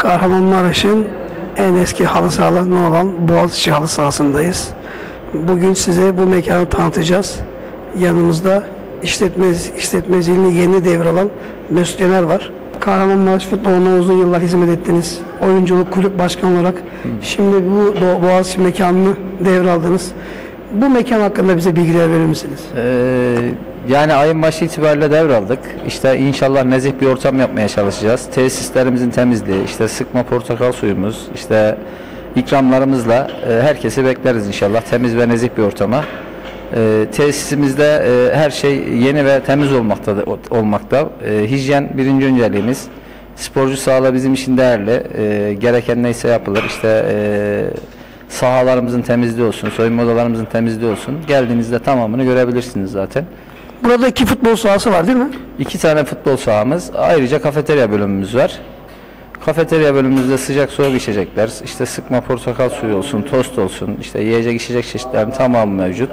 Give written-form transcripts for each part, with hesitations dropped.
Kahramanmaraş'ın en eski halı sahalarından olan Boğaziçi halı sahasındayız. Bugün size bu mekanı tanıtacağız. Yanımızda işletmeciliğini yeni devralan Mesut Yener var. Kahramanmaraş futboluna uzun yıllar hizmet ettiniz. Oyunculuk kulüp başkanı olarak. Şimdi bu Boğaziçi mekanını devraldınız. Bu mekan hakkında bize bilgiler verir misiniz? Yani ayın başı itibariyle devraldık. İşte inşallah nezih bir ortam yapmaya çalışacağız. Tesislerimizin temizliği, işte sıkma portakal suyumuz, işte ikramlarımızla herkesi bekleriz inşallah temiz ve nezih bir ortama. Tesisimizde her şey yeni ve temiz olmakta. Hijyen birinci önceliğimiz. Sporcu sağlığı bizim için değerli. Gereken neyse yapılır. İşte sahalarımızın temizliği olsun, soyunma odalarımızın temizliği olsun. Geldiğinizde tamamını görebilirsiniz zaten. Burada 2 futbol sahası var değil mi? 2 tane futbol sahamız, ayrıca kafeterya bölümümüz var. Kafeterya bölümümüzde sıcak soğuk içecekler, işte sıkma portakal suyu olsun, tost olsun, işte yiyecek içecek çeşitlerinin tamamı mevcut.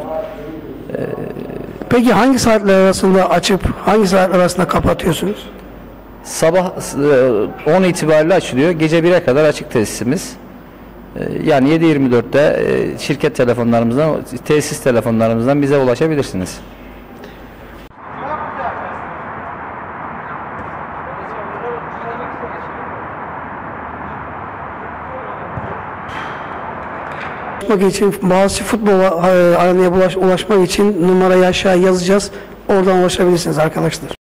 Peki hangi saatler arasında açıp hangi saatler arasında kapatıyorsunuz? Sabah 10 itibariyle açılıyor, gece 1'e kadar açık tesisimiz. Yani 7/24'te şirket telefonlarımızdan, tesis telefonlarımızdan bize ulaşabilirsiniz. Boğaziçi futbol arenaya ulaşmak için numarayı aşağı yazacağız. Oradan ulaşabilirsiniz arkadaşlar.